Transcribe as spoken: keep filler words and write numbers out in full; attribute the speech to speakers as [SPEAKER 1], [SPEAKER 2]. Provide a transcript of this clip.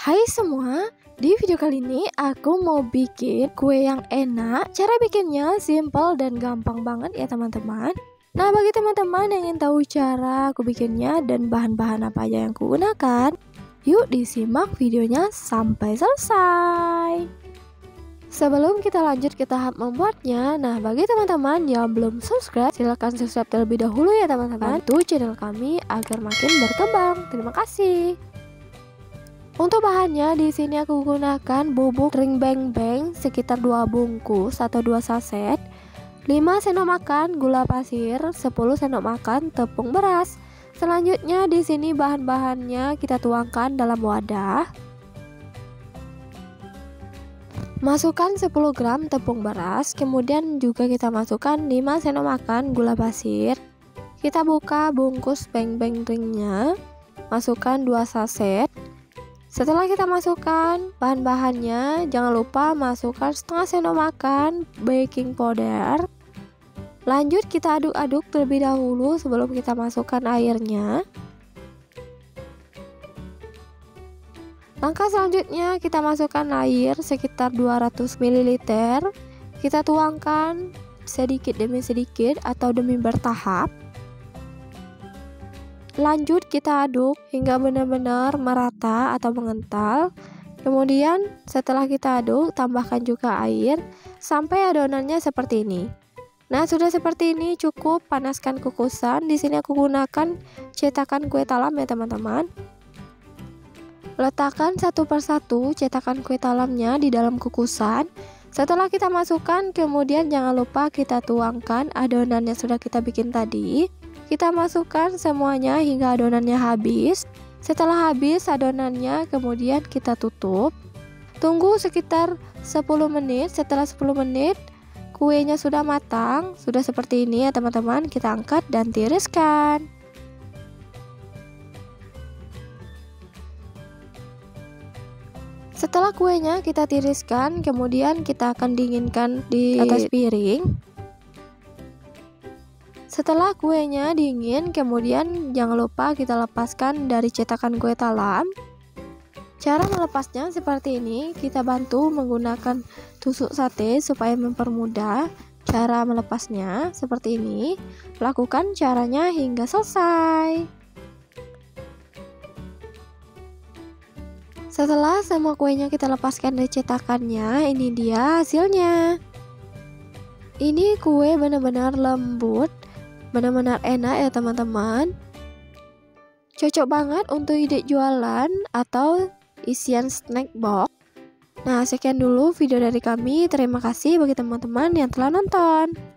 [SPEAKER 1] Hai semua, di video kali ini aku mau bikin kue yang enak. Cara bikinnya simple dan gampang banget ya teman-teman. Nah, bagi teman-teman yang ingin tahu cara aku bikinnya dan bahan-bahan apa aja yang aku gunakan, yuk disimak videonya sampai selesai. Sebelum kita lanjut ke tahap membuatnya, nah bagi teman-teman yang belum subscribe, silahkan subscribe terlebih dahulu ya teman-teman. Bantu channel kami agar makin berkembang. Terima kasih. Untuk bahannya di sini aku gunakan bubuk ring beng beng sekitar dua bungkus atau dua saset, lima sendok makan gula pasir, sepuluh sendok makan tepung beras. Selanjutnya di sini bahan-bahannya kita tuangkan dalam wadah. Masukkan sepuluh gram tepung beras, kemudian juga kita masukkan lima sendok makan gula pasir. Kita buka bungkus beng beng ringnya, masukkan dua saset. Setelah kita masukkan bahan-bahannya, jangan lupa masukkan setengah sendok makan baking powder. Lanjut kita aduk-aduk terlebih dahulu sebelum kita masukkan airnya. Langkah selanjutnya kita masukkan air sekitar dua ratus mililiter. Kita tuangkan sedikit demi sedikit atau demi bertahap. Lanjut kita aduk hingga benar-benar merata atau mengental. Kemudian setelah kita aduk, tambahkan juga air sampai adonannya seperti ini. Nah, sudah seperti ini cukup panaskan kukusan. Di sini aku gunakan cetakan kue talam ya teman-teman. Letakkan satu persatu cetakan kue talamnya di dalam kukusan. Setelah kita masukkan, kemudian jangan lupa kita tuangkan adonan yang sudah kita bikin tadi. Kita masukkan semuanya hingga adonannya habis. Setelah habis adonannya, kemudian kita tutup. Tunggu sekitar sepuluh menit. Setelah sepuluh menit, kuenya sudah matang. Sudah seperti ini ya teman-teman. Kita angkat dan tiriskan. Setelah kuenya kita tiriskan, kemudian kita akan dinginkan di atas piring. Setelah kuenya dingin, kemudian jangan lupa kita lepaskan dari cetakan kue talam. Cara melepasnya seperti ini, kita bantu menggunakan tusuk sate supaya mempermudah cara melepasnya. Seperti ini, lakukan caranya hingga selesai. Setelah semua kuenya kita lepaskan dari cetakannya, ini dia hasilnya. Ini kue benar-benar lembut, benar-benar enak ya teman-teman. Cocok banget untuk ide jualan atau isian snack box. Nah, sekian dulu video dari kami. Terima kasih bagi teman-teman yang telah nonton.